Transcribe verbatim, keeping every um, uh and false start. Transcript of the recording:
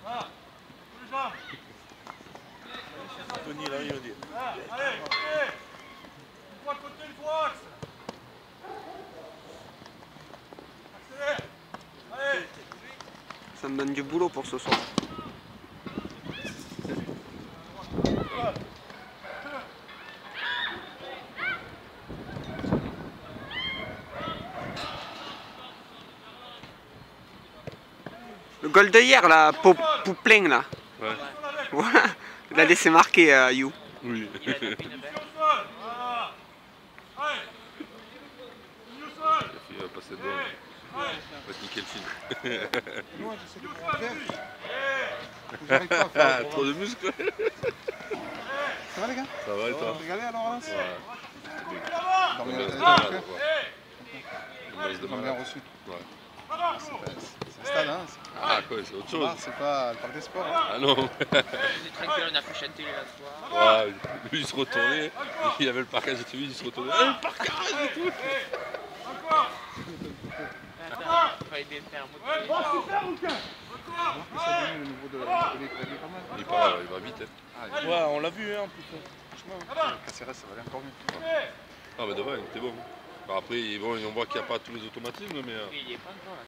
Tony, là, il va dire. Allez, ok. Une fois côté, une fois axe. Accélère. Allez. Ça me donne du boulot pour ce soir. Le goal de hier, là, Pou- Pouplin, là. Ouais. Voilà. Il a laissé marquer euh, You. Oui. Position au sol. Voilà. Allez. Position au sol. Il va passer devant. Allez. Il va te niquer le film. Moi, j'essaie de faire faire. Allez. J'arrive pas à faire. Ah, trop de muscles. Ça va les gars? Ça va et toi? Vous régalez alors Reims? Ouais. Dans mes Ambiance de euh, malade, cœur. ouais. Ambiance de Ils m'ont bien malade. reçu. Ouais. C'est pas- c'est un stade, hein. c'est- Ah quoi, c'est autre chose. Ah, c'est pas le parc des sports. hein. Ah non. On est tranquille, on a fait chanter la soirée. Ouais, lui il se retournait, il avait le parcage de T V, il se retournait. Eh, le parcage et tout. Encore. Attends, il fallait bien faire un Ouais, mot. bon, super, Lucas. Alors que ça donne au niveau de de l'école, il est pas mal. Il est pas là, il va vite. Hein. Ah, il- Ouais, on l'a vu, hein, en plus. Franchement, Caceres, ça va aller encore mieux. Ah, mais devant, il était bon. Bah, après, bon, on voit qu'il n'y a pas tous les automatismes, mais. euh, Il est pas encore là.